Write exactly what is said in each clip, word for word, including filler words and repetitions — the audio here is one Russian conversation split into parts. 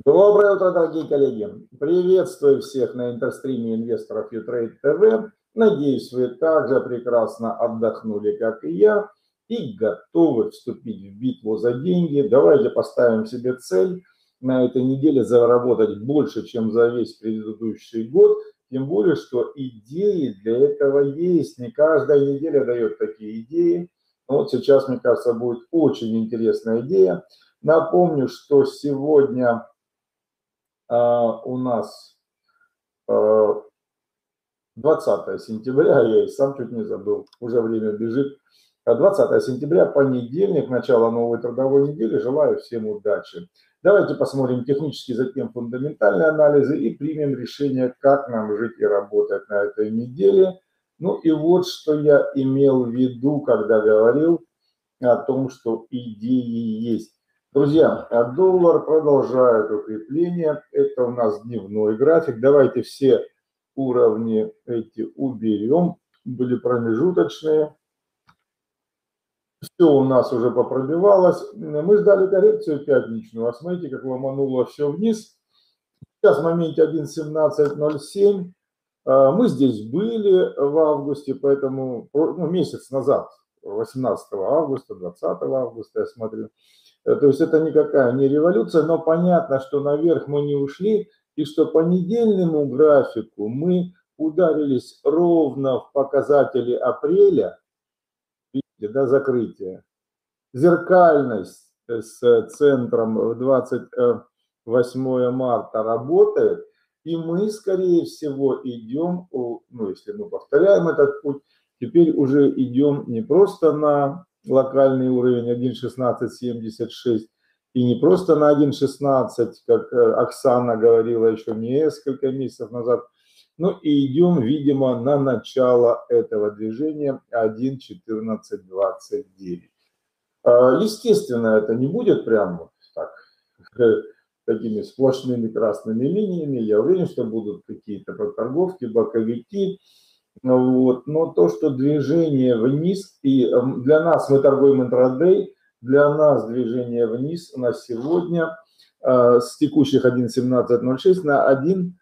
Доброе утро, дорогие коллеги! Приветствую всех на интерстриме инвесторов Utrade тэ вэ. Надеюсь, вы также прекрасно отдохнули, как и я, и готовы вступить в битву за деньги. Давайте поставим себе цель на этой неделе заработать больше, чем за весь предыдущий год. Тем более, что идеи для этого есть. Не каждая неделя дает такие идеи. Вот сейчас, мне кажется, будет очень интересная идея. Напомню, что сегодня у нас двадцатое сентября, я и сам чуть не забыл, уже время бежит. двадцатое сентября, понедельник, начало новой трудовой недели. Желаю всем удачи. Давайте посмотрим технически, затем фундаментальные анализы и примем решение, как нам жить и работать на этой неделе. Ну и вот что я имел в виду, когда говорил о том, что идеи есть. Друзья, доллар продолжает укрепление. Это у нас дневной график. Давайте все уровни эти уберем. Были промежуточные. Все у нас уже попробивалось. Мы ждали коррекцию пятничную. А смотрите, как ломануло все вниз. Сейчас в моменте один семнадцать ноль семь. Мы здесь были в августе, поэтому ну, месяц назад, восемнадцатого августа, двадцатого августа, я смотрю. То есть это никакая не революция, но понятно, что наверх мы не ушли, и что по недельному графику мы ударились ровно в показатели апреля, видите, до закрытия. Зеркальность с центром в двадцать восьмое марта работает, и мы, скорее всего, идем, ну, если мы повторяем этот путь, теперь уже идем не просто на локальный уровень один шестнадцать семьдесят шесть, и не просто на один шестнадцать, как Оксана говорила еще несколько месяцев назад, но и идем, видимо, на начало этого движения один четырнадцать двадцать девять. Естественно, это не будет прямо так, такими сплошными красными линиями. Я уверен, что будут какие-то проторговки, боковики. Вот. Но то, что движение вниз, и для нас, мы торгуем интрадей, для нас движение вниз на сегодня э, с текущих один семнадцать ноль шесть на один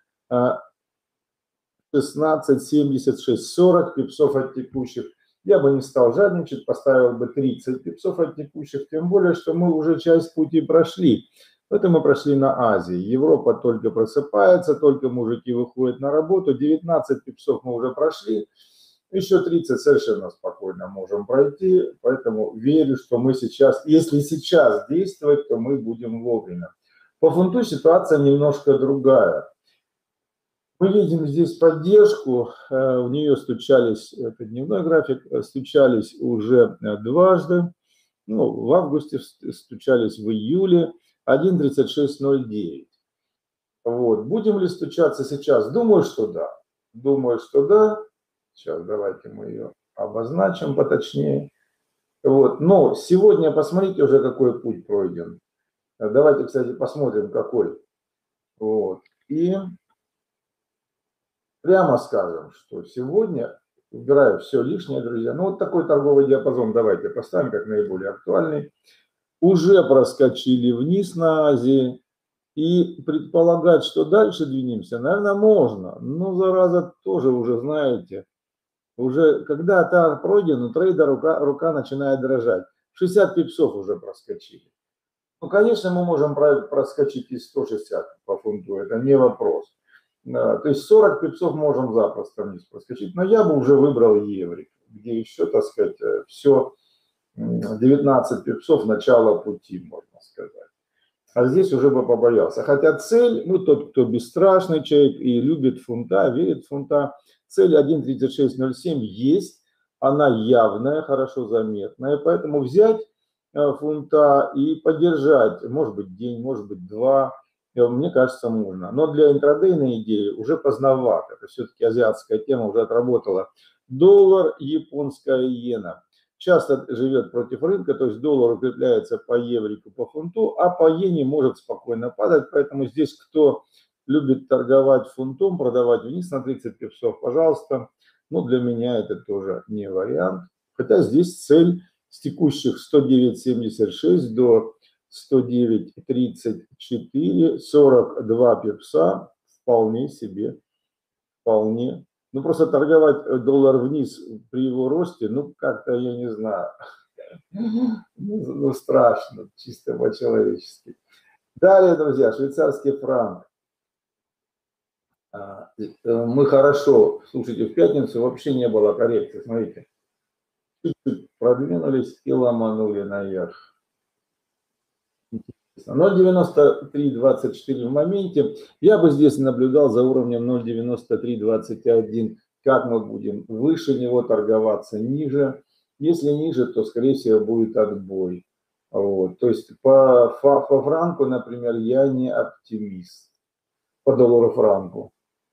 шестнадцать семьдесят шесть, сорок пипсов от текущих. Я бы не стал жадничать, поставил бы тридцать пипсов от текущих, тем более, что мы уже часть пути прошли. Это мы прошли на Азии. Европа только просыпается, только мужики выходят на работу. девятнадцать пипсов мы уже прошли. Еще тридцать совершенно спокойно можем пройти. Поэтому верю, что мы сейчас, если сейчас действовать, то мы будем вовремя. По фунту ситуация немножко другая. Мы видим здесь поддержку. В нее стучались, это дневной график, стучались уже дважды. Ну, в августе стучались, в июле. один тридцать шесть ноль девять. Вот. Будем ли стучаться сейчас? Думаю, что да. Думаю, что да. Сейчас давайте мы ее обозначим поточнее. Вот. Но сегодня посмотрите уже, какой путь пройден. Давайте, кстати, посмотрим, какой. Вот. И прямо скажем, что сегодня, убираю все лишнее, друзья. Ну, вот такой торговый диапазон давайте поставим как наиболее актуальный. Уже проскочили вниз на Азии, и предполагать, что дальше двинемся, наверное, можно. Но, зараза, тоже уже, знаете, уже когда тарг пройден, у трейда рука, рука начинает дрожать. шестьдесят пипсов уже проскочили. Ну, конечно, мы можем проскочить и сто шестьдесят по фунту, это не вопрос. То есть сорок пипсов можем запросто вниз проскочить, но я бы уже выбрал еврик, где еще, так сказать, все... девятнадцать пипсов начала пути, можно сказать. А здесь уже бы побоялся. Хотя цель, ну тот, кто бесстрашный человек и любит фунта, верит в фунта, цель один тридцать шесть ноль семь есть, она явная, хорошо заметная, поэтому взять фунта и поддержать, может быть день, может быть два, мне кажется, можно. Но для интрадейной идеи уже поздновато, это все-таки азиатская тема уже отработала. Доллар, японская иена часто живет против рынка, то есть доллар укрепляется по еврику, по фунту, а по иене может спокойно падать, поэтому здесь кто любит торговать фунтом, продавать вниз на тридцать пипсов, пожалуйста, но для меня это тоже не вариант, хотя здесь цель с текущих сто девять семьдесят шесть до сто девять тридцать четыре, сорок два пипса, вполне себе, вполне. Ну, просто торговать доллар вниз при его росте, ну, как-то, я не знаю, ну, ну, страшно, чисто по-человечески. Далее, друзья, швейцарский франк. Мы хорошо, слушайте, в пятницу вообще не было коррекции, смотрите. Чуть-чуть продвинулись и ломанули наверх. ноль девяносто три двадцать четыре в моменте. Я бы здесь наблюдал за уровнем ноль девяносто три двадцать один. Как мы будем выше него торговаться, ниже. Если ниже, то, скорее всего, будет отбой. Вот. То есть по, по франку, например, я не оптимист. По доллару франку.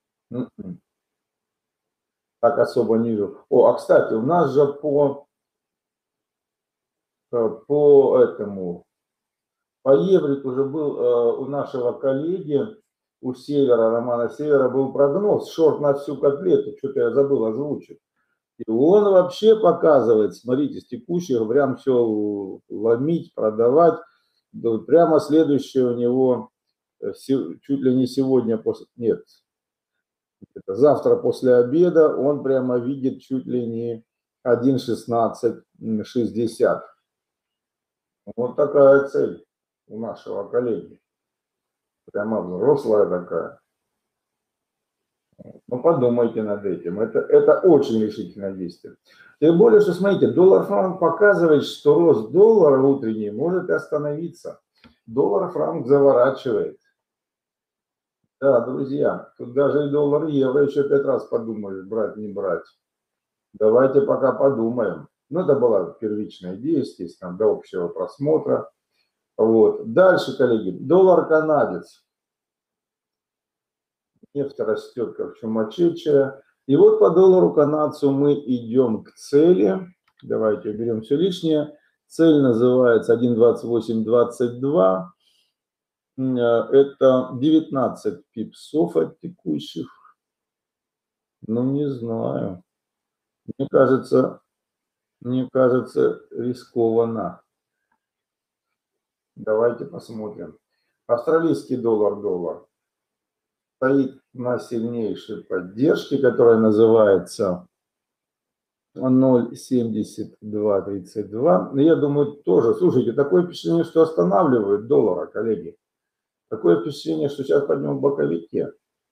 Так особо не вижу. О, а кстати, у нас же по, по этому, по еврику уже был э, у нашего коллеги, у Севера, Романа Севера, был прогноз, шорт на всю котлету, что-то я забыл озвучить. И он вообще показывает, смотрите, с текущих прям все ломить, продавать. Прямо следующее у него, чуть ли не сегодня, после, нет, завтра после обеда он прямо видит чуть ли не один шестнадцать шестьдесят. Вот такая цель у нашего коллеги. Прямо взрослая такая. Ну, подумайте над этим. Это, это очень решительное действие. Тем более, что, смотрите, доллар-франк показывает, что рост доллара утренний может остановиться. Доллар-франк заворачивает. Да, друзья, тут даже и доллар-евро еще пять раз подумаешь, брать, не брать. Давайте пока подумаем. Ну, это было первичная идея, естественно, до общего просмотра. Вот. Дальше, коллеги, доллар-канадец. Нефть растет как чумачечая. И вот по доллару канадцу мы идем к цели. Давайте уберем все лишнее. Цель называется один двадцать восемь двадцать два. Это девятнадцать пипсов от текущих. Ну, не знаю. Мне кажется, мне кажется, рискованно. Давайте посмотрим. Австралийский доллар-доллар стоит на сильнейшей поддержке, которая называется ноль семьдесят два тридцать два. Я думаю, тоже, слушайте, такое впечатление, что останавливает доллара, коллеги. Такое впечатление, что сейчас пойдем в боковике.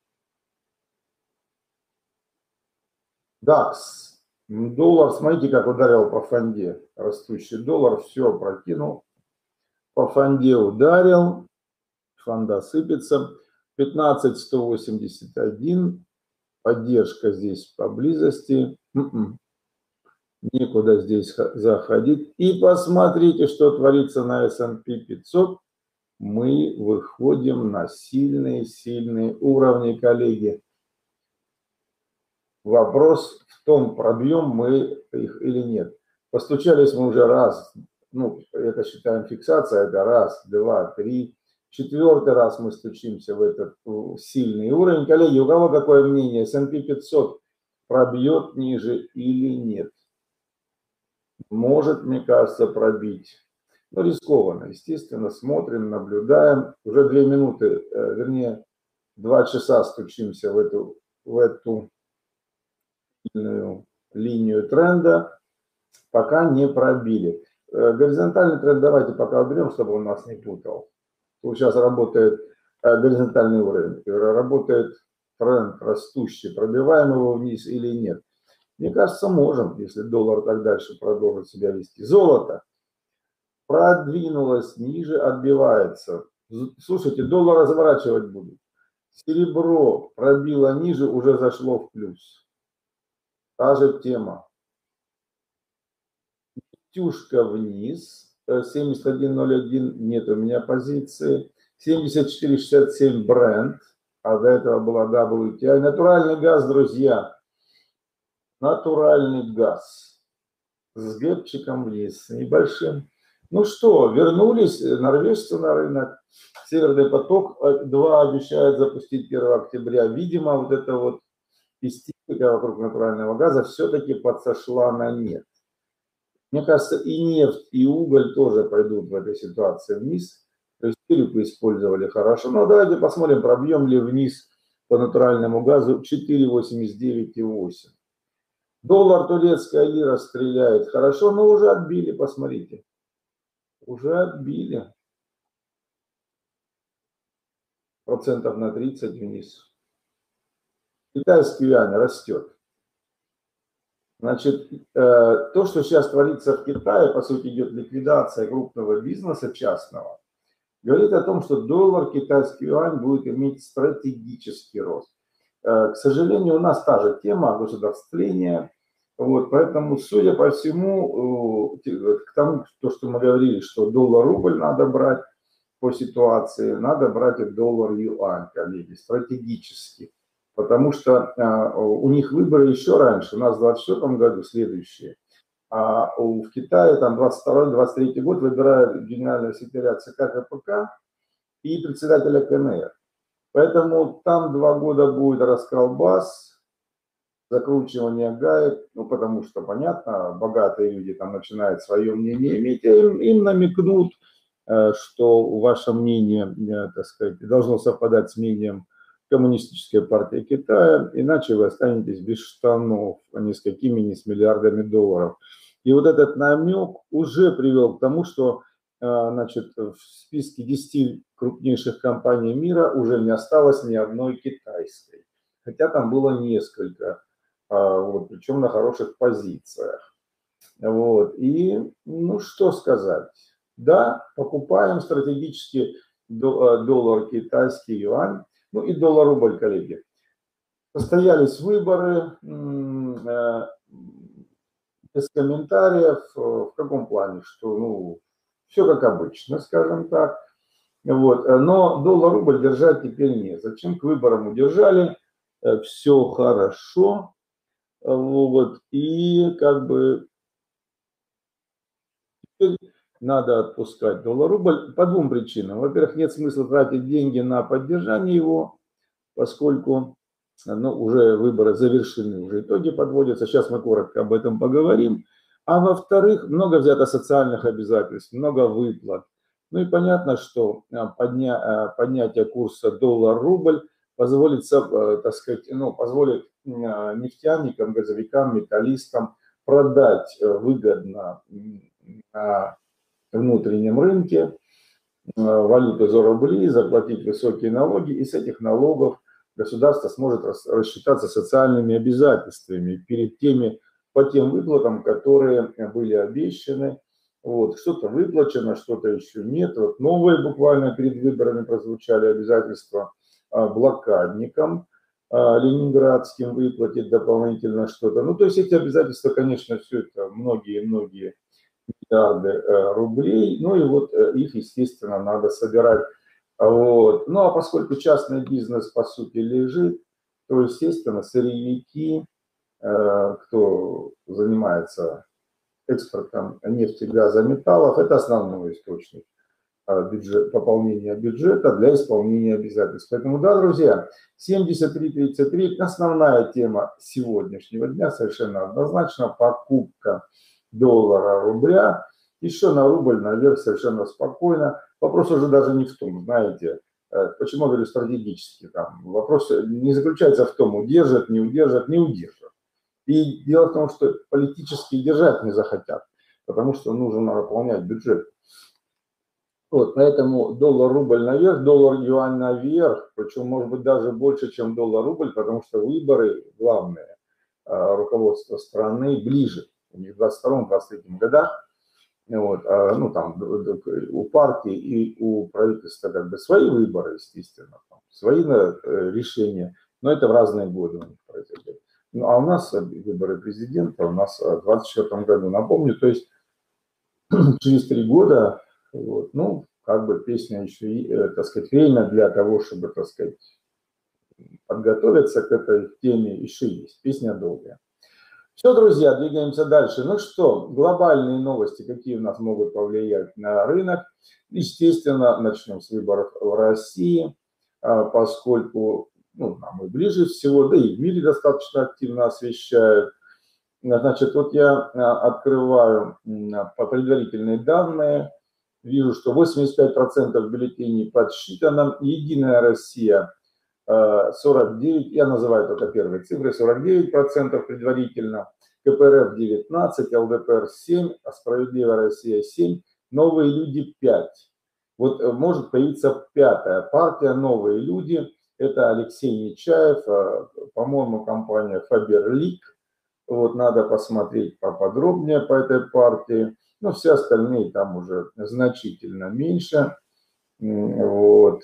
дакс. Доллар, смотрите, как ударил по фонде. Растущий доллар, все прокинул. По фонде ударил. Фонда сыпется. пятнадцать сто восемьдесят один. Поддержка здесь поблизости. М-м. Некуда здесь заходить. И посмотрите, что творится на эс энд пи пятьсот. Мы выходим на сильные-сильные уровни, коллеги. Вопрос в том, пробьем мы их или нет. Постучались мы уже раз, ну, это считаем фиксация, это раз, два, три. Четвертый раз мы стучимся в этот сильный уровень. Коллеги, у кого какое мнение? эс энд пи пятьсот пробьет ниже или нет? Может, мне кажется, пробить. Ну, рискованно, естественно, смотрим, наблюдаем. Уже две минуты, вернее, два часа стучимся в эту, в эту линию тренда, пока не пробили. Горизонтальный тренд давайте пока уберем, чтобы он нас не путал. Тут сейчас работает горизонтальный уровень, работает тренд растущий, пробиваем его вниз или нет. Мне кажется, можем, если доллар так дальше продолжит себя вести. Золото продвинулось ниже, отбивается. Слушайте, доллар разворачивать будет. Серебро пробило ниже, уже зашло в плюс. Та же тема. Нефтюшка вниз. семьдесят один ноль один нет у меня позиции. семьдесят четыре шестьдесят семь бренд. А до этого была дабл ю ти ай. Натуральный газ, друзья. Натуральный газ. С гэпчиком вниз. Небольшим. Ну что, вернулись норвежцы на рынок. Северный поток-два обещает запустить первого октября. Видимо, вот это вот истерика вокруг натурального газа все-таки подсошла на нет. Мне кажется, и нефть, и уголь тоже пойдут в этой ситуации вниз. То есть вы использовали хорошо. Но давайте посмотрим, пробьем ли вниз по натуральному газу четыре восемьдесят девять и восемь. Доллар, турецкая лира стреляет хорошо, но уже отбили, посмотрите. Уже отбили. Процентов на тридцать вниз. Китайский юань растет. Значит, то, что сейчас творится в Китае, по сути, идет ликвидация крупного бизнеса частного, говорит о том, что доллар, китайский юань будет иметь стратегический рост. К сожалению, у нас та же тема государствления. Вот, поэтому, судя по всему, к тому, то, что мы говорили, что доллар-рубль надо брать по ситуации, надо брать и доллар-юань, коллеги, стратегически. Потому что у них выборы еще раньше, у нас в двадцать четвёртом году следующие. А в Китае там двадцать второй — двадцать третий год выбирают генерального секретаря ЦК КПК и председателя КНР. Поэтому там два года будет расколбас, закручивание гаек, ну потому что, понятно, богатые люди там начинают свое мнение иметь, им, им намекнут, что ваше мнение, так сказать, должно совпадать с мнением Коммунистической партии Китая, иначе вы останетесь без штанов, а не с какими, не с миллиардами долларов. И вот этот намек уже привел к тому, что, значит, в списке десяти крупнейших компаний мира уже не осталось ни одной китайской, хотя там было несколько, вот, причем на хороших позициях. Вот. И, ну, что сказать. Да, покупаем стратегически доллар, китайский юань, ну и доллар-рубль, коллеги. Состоялись выборы, без комментариев, в каком плане, что, ну, все как обычно, скажем так. Вот. Но доллар-рубль держать теперь нет. Зачем? К выборам удержали, все хорошо. Вот. И как бы теперь надо отпускать доллар-рубль по двум причинам. Во-первых, нет смысла тратить деньги на поддержание его, поскольку, ну, уже выборы завершены, уже итоги подводятся. Сейчас мы коротко об этом поговорим. А во-вторых, много взято социальных обязательств, много выплат. Ну и понятно, что подня... поднятие курса доллар-рубль позволит, так сказать, ну, позволит нефтяникам, газовикам, металлистам продать выгодно на внутреннем рынке валюту за рубли, заплатить высокие налоги, и с этих налогов государство сможет рассчитаться социальными обязательствами перед теми, по тем выплатам, которые были обещаны. Вот, что-то выплачено, что-то еще нет. Вот новые буквально перед выборами прозвучали обязательства блокадникам ленинградским выплатить дополнительно что-то. Ну, то есть эти обязательства, конечно, все это многие-многие миллиарды рублей, ну и вот их, естественно, надо собирать. Вот. Ну а поскольку частный бизнес, по сути, лежит, то, естественно, сырьевики, кто занимается экспортом нефти, газа, металлов, это основной источник бюджет, пополнения бюджета для исполнения обязательств. Поэтому, да, друзья, семьдесят три тридцать три, основная тема сегодняшнего дня совершенно однозначно покупка доллара, рубля, еще на рубль наверх совершенно спокойно. Вопрос уже даже не в том, знаете, почему я говорю стратегически, там вопрос не заключается в том, удержат, не удержат, не удержат. И дело в том, что политически держать не захотят, потому что нужно наполнять бюджет. Вот, поэтому доллар-рубль наверх, доллар-юань наверх, причем может быть даже больше, чем доллар-рубль, потому что выборы, главное, руководство страны ближе. У них в двадцать втором — двадцать третьем годах, вот, ну там у партии и у правительства как бы свои выборы, естественно, там, свои решения, но это в разные годы у них происходит. Ну а у нас выборы президента, у нас в двадцать четвёртом году, напомню, то есть через три года, вот, ну как бы песня еще, так сказать, время для того, чтобы, так сказать, подготовиться к этой теме еще есть, песня долгая. Все, друзья, двигаемся дальше. Ну что, глобальные новости, какие у нас могут повлиять на рынок? Естественно, начнем с выборов в России, поскольку, ну, нам и ближе всего, да и в мире достаточно активно освещают. Значит, вот я открываю предварительные данные вижу, что восемьдесят пять процентов бюллетеней подсчитано. Единая Россия сорок девять, я называю только первые цифры, сорок девять процентов предварительно, КПРФ девятнадцать, ЛДПР семь, а Справедливая Россия семь, Новые люди пять. Вот может появиться пятая партия, Новые люди. Это Алексей Нечаев, по-моему, компания Faberlic. Вот надо посмотреть поподробнее по этой партии. Но все остальные там уже значительно меньше. Вот.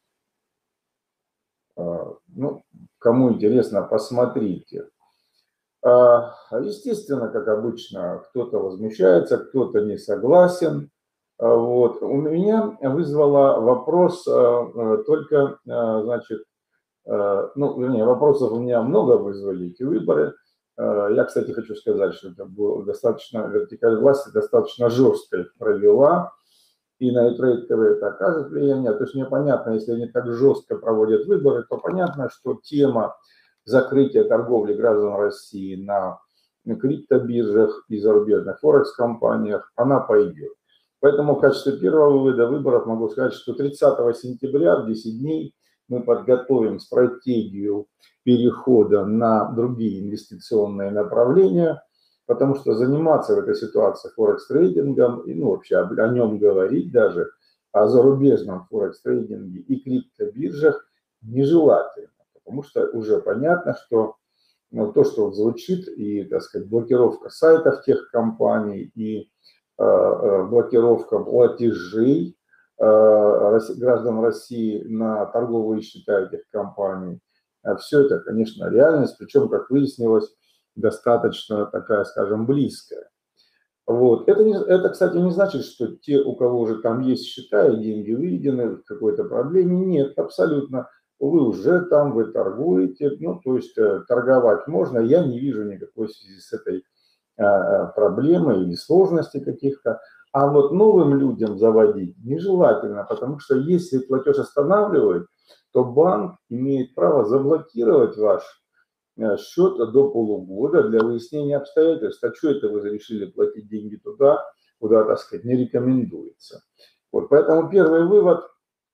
Ну, кому интересно, посмотрите. Естественно, как обычно, кто-то возмущается, кто-то не согласен. Вот. У меня вызвало вопрос только, значит, ну, вернее, вопросов у меня много вызвали эти выборы. Я, кстати, хочу сказать, что это было достаточно, вертикаль власти достаточно жестко их провела. И на E-Trade тэ вэ это окажет влияние. То есть мне понятно, если они так жестко проводят выборы, то понятно, что тема закрытия торговли граждан России на криптобиржах и зарубежных форекс-компаниях, она пойдет. Поэтому в качестве первого вывода выборов могу сказать, что тридцатого сентября в десять дней мы подготовим стратегию перехода на другие инвестиционные направления, потому что заниматься в этой ситуации форекс-трейдингом, ну вообще о нем говорить даже, о зарубежном форекс-трейдинге и криптобиржах нежелательно, потому что уже понятно, что ну, то, что вот звучит, и, так сказать, блокировка сайтов тех компаний, и э, блокировка платежей э, граждан России на торговые счета этих компаний, все это, конечно, реальность, причем, как выяснилось, достаточно такая, скажем, близкая. Вот. Это, не, это, кстати, не значит, что те, у кого уже там есть счета и деньги выведены, в какой-то проблеме. Нет, абсолютно. Вы уже там, вы торгуете, ну, то есть торговать можно. Я не вижу никакой связи с этой а, проблемой или сложности каких-то. А вот новым людям заводить нежелательно, потому что если платеж останавливают, то банк имеет право заблокировать ваш счет до полугода для выяснения обстоятельств. А что это вы решили платить деньги туда, куда, так сказать, не рекомендуется. Вот, поэтому первый вывод.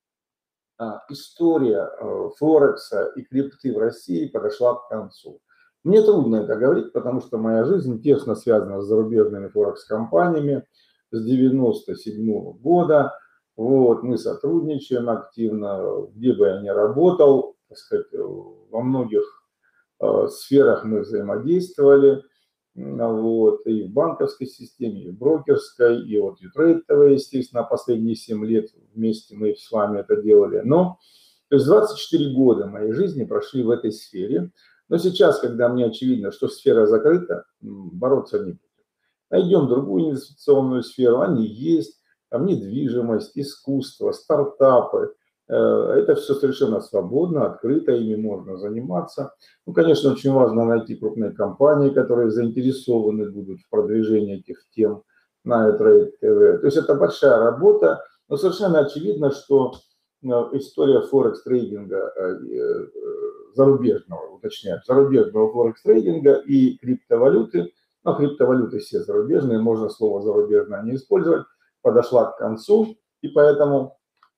История Форекса и крипты в России подошла к концу. Мне трудно это говорить, потому что моя жизнь тесно связана с зарубежными Форекс-компаниями с девяносто седьмого года. Вот, мы сотрудничаем активно, где бы я ни работал, так сказать, во многих сферах мы взаимодействовали, вот, и в банковской системе, и в брокерской, и вот E-Trade тэ вэ, естественно, последние семь лет вместе мы с вами это делали. Но то есть двадцать четыре года моей жизни прошли в этой сфере. Но сейчас, когда мне очевидно, что сфера закрыта, бороться не будем. Найдем другую инвестиционную сферу, они есть, там недвижимость, искусство, стартапы. Это все совершенно свободно, открыто, ими можно заниматься. Ну, конечно, очень важно найти крупные компании, которые заинтересованы будут в продвижении этих тем на E-Trade тэ вэ. То есть это большая работа, но совершенно очевидно, что история форекс-трейдинга зарубежного, уточняю, зарубежного форекс-трейдинга и криптовалюты, ну, криптовалюты все зарубежные, можно слово зарубежное не использовать, подошла к концу, и поэтому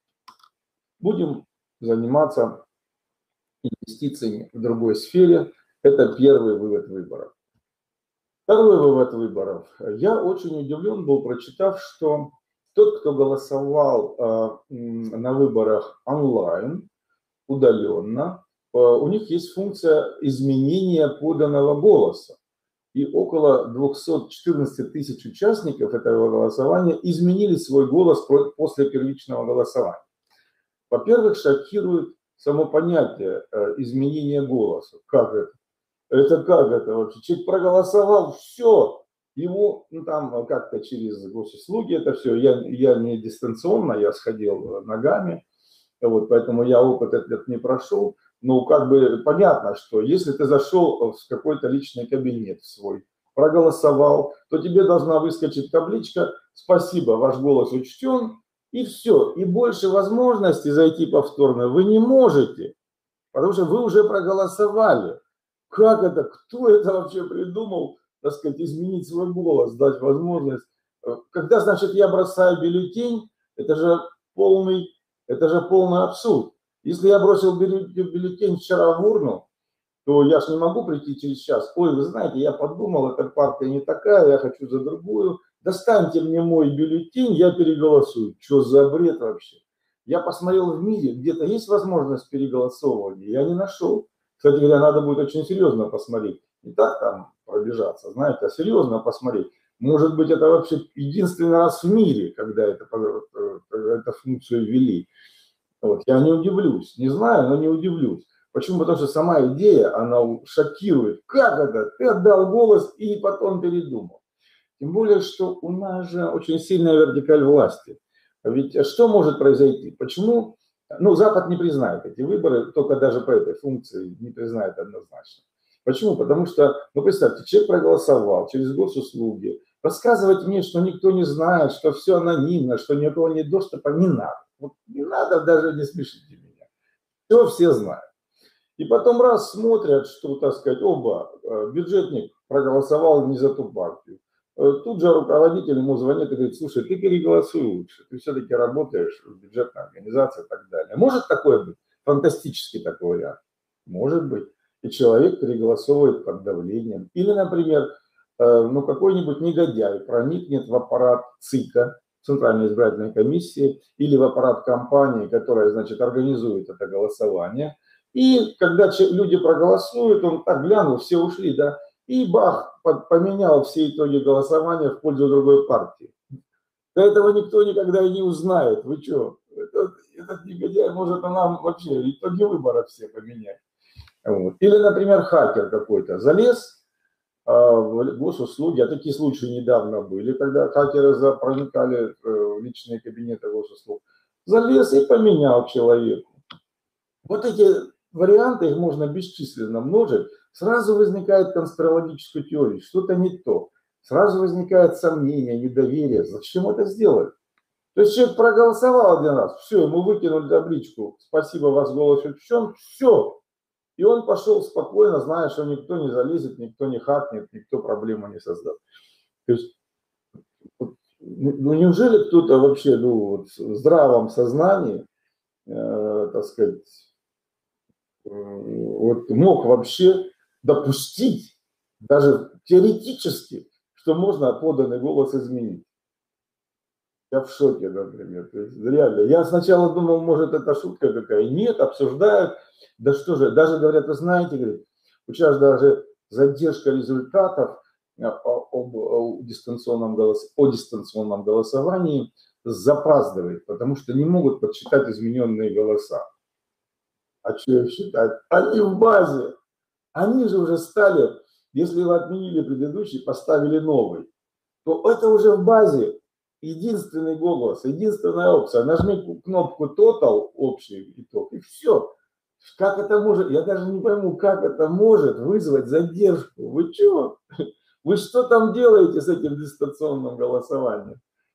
будем заниматься инвестициями в другой сфере. Это первый вывод выборов. Второй вывод выборов. Я очень удивлен был, прочитав, что тот, кто голосовал на выборах онлайн, удаленно, у них есть функция изменения поданного голоса. И около двухсот четырнадцати тысяч участников этого голосования изменили свой голос после первичного голосования. Во-первых, шокирует само понятие изменения голоса. Как это? Это как это вообще? Человек проголосовал, все, ему ну, там как-то через госуслуги это все. Я, я не дистанционно, я сходил ногами, вот, поэтому я опыт этот не прошел. Ну, как бы понятно, что если ты зашел в какой-то личный кабинет свой, проголосовал, то тебе должна выскочить табличка «Спасибо, ваш голос учтен», и все. И больше возможностей зайти повторно вы не можете, потому что вы уже проголосовали. Как это? Кто это вообще придумал, так сказать, изменить свой голос, дать возможность? Когда, значит, я бросаю бюллетень, Это же полный, это же полный абсурд. Если я бросил бюллетень вчера в урну, то я же не могу прийти через час. Ой, вы знаете, я подумал, эта партия не такая, я хочу за другую. Достаньте мне мой бюллетень, я переголосую. Что за бред вообще? Я посмотрел в мире, где-то есть возможность переголосовывания, я не нашел. Кстати говоря, надо будет очень серьезно посмотреть. Не так там пробежаться, знаете, а серьезно посмотреть. Может быть, это вообще единственный раз в мире, когда это, эту функцию ввели. Вот. Я не удивлюсь, не знаю, но не удивлюсь. Почему? Потому что сама идея, она шокирует. Как это? Ты отдал голос и потом передумал. Тем более, что у нас же очень сильная вертикаль власти. Ведь что может произойти? Почему? Ну, Запад не признает эти выборы, только даже по этой функции не признает однозначно. Почему? Потому что, ну, представьте, человек проголосовал через госуслуги. Рассказывать мне, что никто не знает, что все анонимно, что никакого нет доступа, не надо. Вот не надо, даже не смешите меня. Все все знают. И потом раз смотрят, что, так сказать, оба, бюджетник проголосовал не за ту партию. Тут же руководитель ему звонит и говорит: слушай, ты переголосуй лучше, ты все-таки работаешь в бюджетной организации и так далее. Может такое быть? Фантастический такой вариант. Может быть. И человек переголосовывает под давлением. Или, например, ну, какой-нибудь негодяй проникнет в аппарат ЦИКа, Центральной избирательной комиссии, или в аппарат компании, которая, значит, организует это голосование. И когда люди проголосуют, он так глянул, все ушли, да, и бах, поменял все итоги голосования в пользу другой партии. До этого никто никогда и не узнает. Вы что? Этот, этот негодяй может нам вообще итоги выборов все поменять. Вот. Или, например, хакер какой-то залез в госуслуги, а такие случаи недавно были, когда хакеры проникали в личные кабинеты госуслуг, залез и поменял человеку. Вот эти варианты, их можно бесчисленно множить, сразу возникает конспирологическая теория, что-то не то, сразу возникает сомнение, недоверие, зачем это сделать? То есть человек проголосовал один раз, все, ему выкинули табличку, спасибо, ваш голос учтен, все. И он пошел спокойно, зная, что никто не залезет, никто не хакнет, никто проблему не создаст. То есть, ну неужели кто-то вообще, ну, вот, в здравом сознании, э, так сказать, э, вот, мог вообще допустить, даже теоретически, что можно поданный голос изменить? Я в шоке, например. То есть, реально. Я сначала думал, может, это шутка какая. Нет, обсуждают. Да что же, даже говорят, вы знаете, говорят, сейчас даже задержка результатов об, о, дистанционном голос, о дистанционном голосовании запаздывает, потому что не могут подсчитать измененные голоса. А что их считать? Они в базе. Они же уже стали, если вы отменили предыдущий, поставили новый, то это уже в базе. Единственный голос, единственная опция. Нажми кнопку Total, общий итог, и все. Как это может, я даже не пойму, как это может вызвать задержку. Вы что? Вы что там делаете с этим дистанционным голосованием?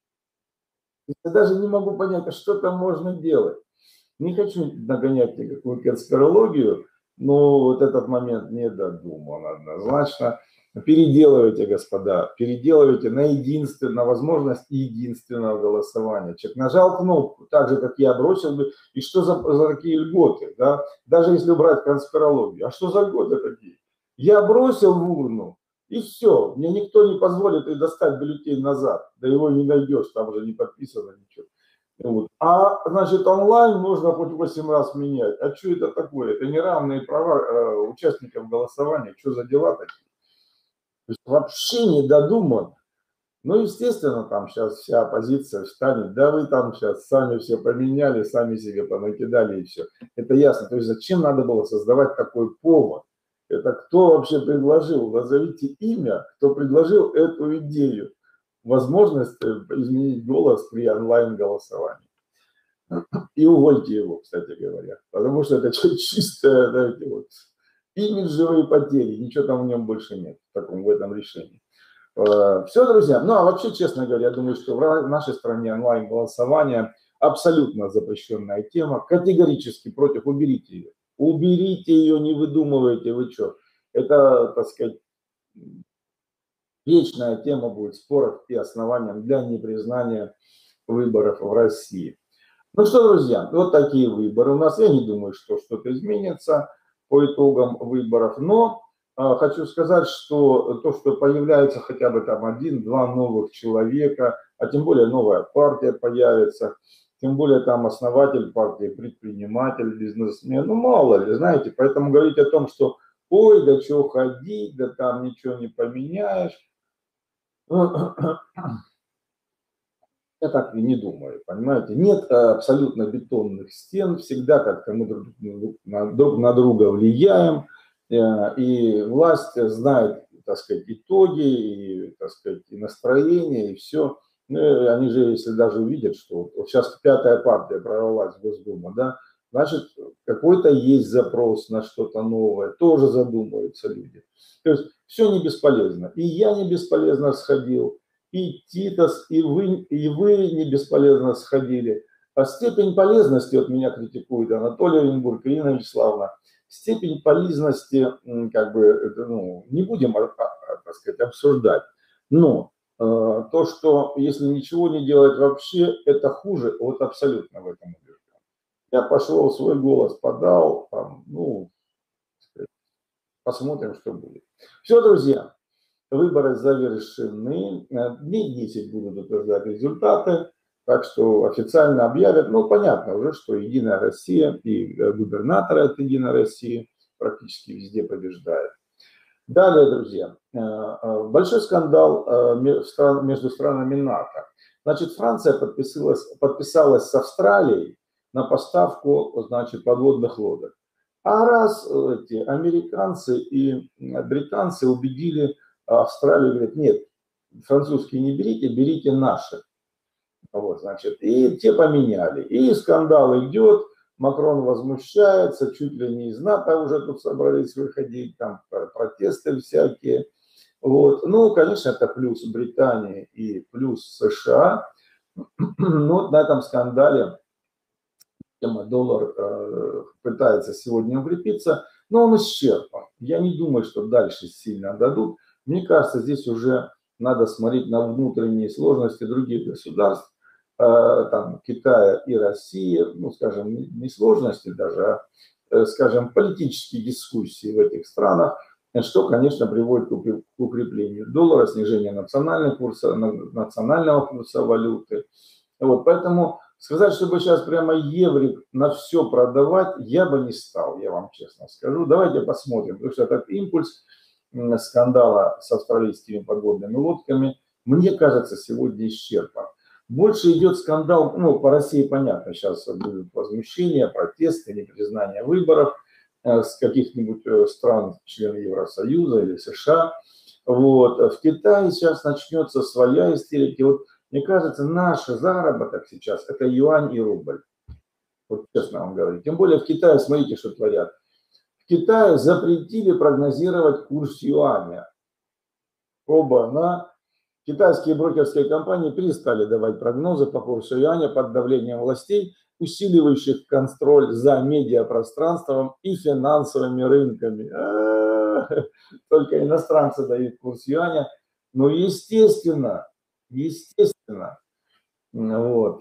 Я даже не могу понять, а что там можно делать. Не хочу нагонять никакую конспирологию, но вот этот момент не додуман однозначно. Переделывайте, господа, переделывайте на единственную, на возможность единственного голосования. Человек нажал кнопку, так же, как я бросил бы, и что за, за такие льготы, да? Даже если убрать конспирологию. А что за льготы такие? Я бросил в урну, и все, мне никто не позволит и достать бюллетень назад, да его не найдешь, там уже не подписано ничего. Вот. А, значит, онлайн можно хоть восемь раз менять. А что это такое? Это неравные права э, участников голосования. Что за дела такие? То есть вообще не додуман. Ну, естественно, там сейчас вся оппозиция встанет. Да вы там сейчас сами все поменяли, сами себе понакидали и все. Это ясно. То есть зачем надо было создавать такой повод? Это кто вообще предложил? Назовите имя, кто предложил эту идею. Возможность изменить голос при онлайн-голосовании. И увольте его, кстати говоря. Потому что это чистое, знаете, вот, имиджевые потери. Ничего там в нем больше нет в, таком, в этом решении. Все, друзья. Ну, а вообще, честно говоря, я думаю, что в нашей стране онлайн-голосование абсолютно запрещенная тема. Категорически против. Уберите ее. Уберите ее, не выдумывайте. Вы что? Это, так сказать, вечная тема будет споров и основанием для непризнания выборов в России. Ну что, друзья, вот такие выборы у нас. Я не думаю, что что-то изменится по итогам выборов, но э, хочу сказать, что то, что появляется хотя бы там один-два новых человека, а тем более новая партия появится, тем более там основатель партии, предприниматель, бизнесмен, ну мало ли, знаете, поэтому говорить о том, что ой, да что ходить, да там ничего не поменяешь, я так и не думаю, понимаете. Нет абсолютно бетонных стен, всегда как-то мы друг на, друг на друга влияем, и власть знает, так сказать, итоги, и, так сказать, и настроение, и все. Ну, они же, если даже увидят, что вот сейчас пятая партия прорвалась в Госдуму, да, значит, какой-то есть запрос на что-то новое, тоже задумываются люди. То есть все не бесполезно. И я не бесполезно сходил, и Титас, и вы, и вы не бесполезно сходили. А степень полезности, от меня критикует Анатолий Оренбург, Ирина Вячеславовна, степень полезности, как бы, ну, не будем, так сказать, обсуждать. Но э, то, что если ничего не делать вообще, это хуже, вот абсолютно в этом убежден. Я пошел, свой голос подал, там, ну, посмотрим, что будет. Все, друзья. Выборы завершены. Дней десять будут утверждать результаты, так что официально объявят. Ну, понятно уже, что Единая Россия и губернаторы от Единой России практически везде побеждают. Далее, друзья, большой скандал между странами НАТО. Значит, Франция подписалась, подписалась с Австралией на поставку, значит, подводных лодок. А раз эти американцы и британцы убедили Австралию, говорит, нет, французские не берите, берите наши. Вот, значит, и те поменяли. И скандал идет, Макрон возмущается, чуть ли не из НАТО уже тут собрались выходить, там протесты всякие. Вот. Ну, конечно, это плюс Британии и плюс США. Но на этом скандале доллар э, пытается сегодня укрепиться, но он исчерпан. Я не думаю, что дальше сильно дадут. Мне кажется, здесь уже надо смотреть на внутренние сложности других государств, э, там, Китая и России, ну, скажем, не сложности даже, а, э, скажем, политические дискуссии в этих странах, что, конечно, приводит к укреплению доллара, снижению национального курса, национального курса валюты. Вот, поэтому сказать, чтобы сейчас прямо еврик на все продавать, я бы не стал, я вам честно скажу. Давайте посмотрим, потому что этот импульс скандала с австралийскими подводными лодками, мне кажется, сегодня исчерпан. Больше идет скандал, ну, по России понятно, сейчас будут возмущения, протесты, непризнание выборов с каких-нибудь стран, членов Евросоюза или США. Вот. В Китае сейчас начнется своя истерика. Вот, мне кажется, наш заработок сейчас – это юань и рубль. Вот честно вам говорю. Тем более в Китае, смотрите, что творят. В Китае запретили прогнозировать курс юаня. Оба-на. Китайские брокерские компании перестали давать прогнозы по курсу юаня под давлением властей, усиливающих контроль за медиапространством и финансовыми рынками. А-а-а, только иностранцы дают курс юаня. Но естественно, естественно, вот,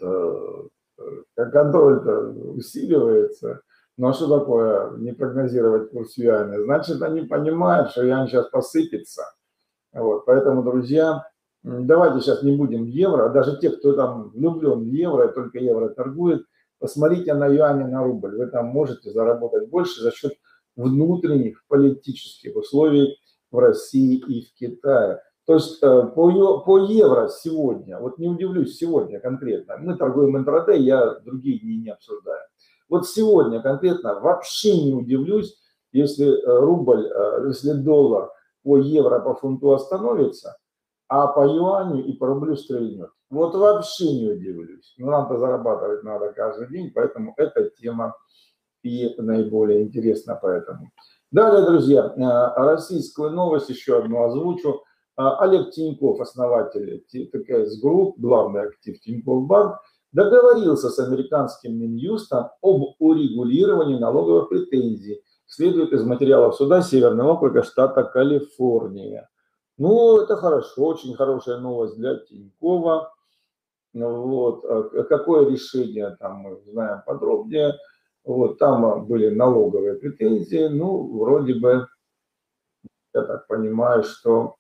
контроль-то усиливается. Но что такое не прогнозировать курс юаня? Значит, они понимают, что юань сейчас посыпется. Вот, поэтому, друзья, давайте сейчас не будем в евро, даже те, кто там влюблен в евро, только евро торгует, посмотрите на юань и на рубль. Вы там можете заработать больше за счет внутренних политических условий в России и в Китае. То есть по, по евро сегодня, вот не удивлюсь, сегодня конкретно, мы торгуем интрадей, я другие дни не обсуждаю. Вот сегодня конкретно вообще не удивлюсь, если рубль, если доллар по евро, по фунту остановится, а по юаню и по рублю стрельнет. Вот вообще не удивлюсь. Но нам-то зарабатывать надо каждый день, поэтому эта тема и наиболее интересна поэтому. Далее, друзья, российскую новость еще одну озвучу. Олег Тиньков, основатель ТКС Групп, главный актив Тинькофф Банк, договорился с американским Минюстом об урегулировании налоговых претензий. Следует из материалов суда Северного округа штата Калифорния. Ну, это хорошо, очень хорошая новость для Тинькова. Вот, какое решение, там мы знаем подробнее. Вот, там были налоговые претензии, ну, вроде бы, я так понимаю, что,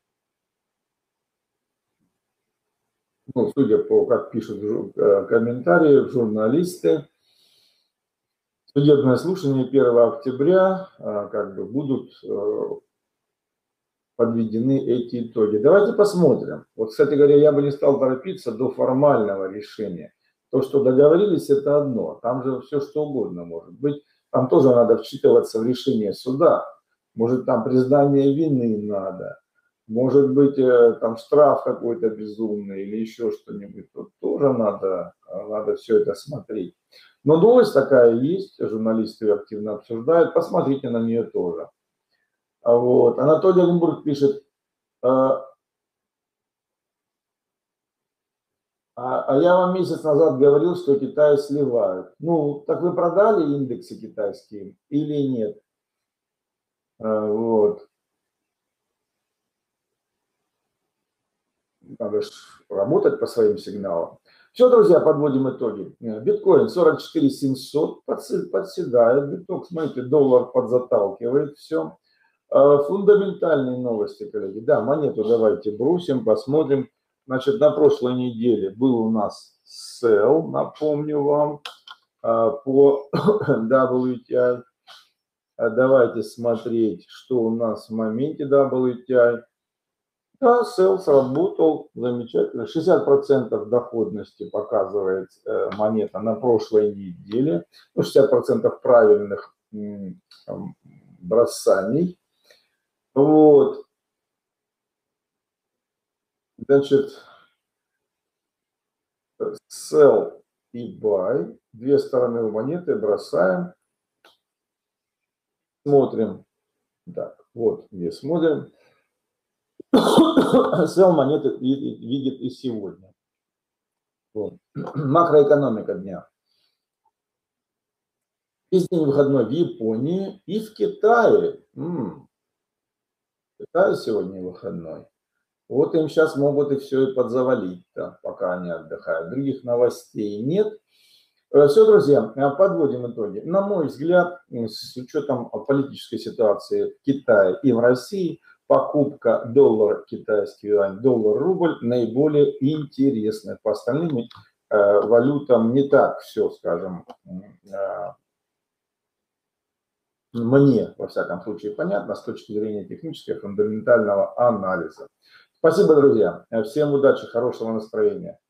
ну, судя по, как пишут комментарии, журналисты, судебное слушание первого октября как бы будут подведены эти итоги. Давайте посмотрим. Вот, кстати говоря, я бы не стал торопиться до формального решения. То, что договорились, это одно. Там же все что угодно может быть. Там тоже надо вчитываться в решение суда. Может, там признание вины надо. Может быть, там штраф какой-то безумный или еще что-нибудь. Тут тоже надо, надо все это смотреть. Но новость такая есть. Журналисты ее активно обсуждают. Посмотрите на нее тоже. Вот. Анатолий Оренбург пишет, а, а я вам месяц назад говорил, что Китай сливают. Ну, так вы продали индексы китайские или нет? А, вот. Надо же работать по своим сигналам. Все, друзья, подводим итоги. Биткоин сорок четыре семьсот подседает. Биток, смотрите, доллар подзаталкивает все. Фундаментальные новости, коллеги. Да, монету давайте бросим, посмотрим. Значит, на прошлой неделе был у нас sell, напомню вам, по дабл ю ти ай. Давайте смотреть, что у нас в моменте дабл ю ти ай. Да, sell сработал замечательно. шестьдесят процентов доходности показывает монета на прошлой неделе. Ну, шестьдесят процентов правильных бросаний. Вот, значит, sell и buy, две стороны у монеты, бросаем, смотрим, так, вот где смотрим, sell монеты видит и сегодня. Вот. Макроэкономика дня. Весь день выходной в Японии и в Китае. М-м. В Китае сегодня выходной. Вот им сейчас могут и все и подзавалить, да, пока они отдыхают. Других новостей нет. Все, друзья, подводим итоги. На мой взгляд, с учетом политической ситуации в Китае и в России, покупка доллар китайский юань, доллар рубль наиболее интересная. По остальным э, валютам не так все, скажем, э, мне, во всяком случае, понятно с точки зрения технического фундаментального анализа. Спасибо, друзья. Всем удачи, хорошего настроения.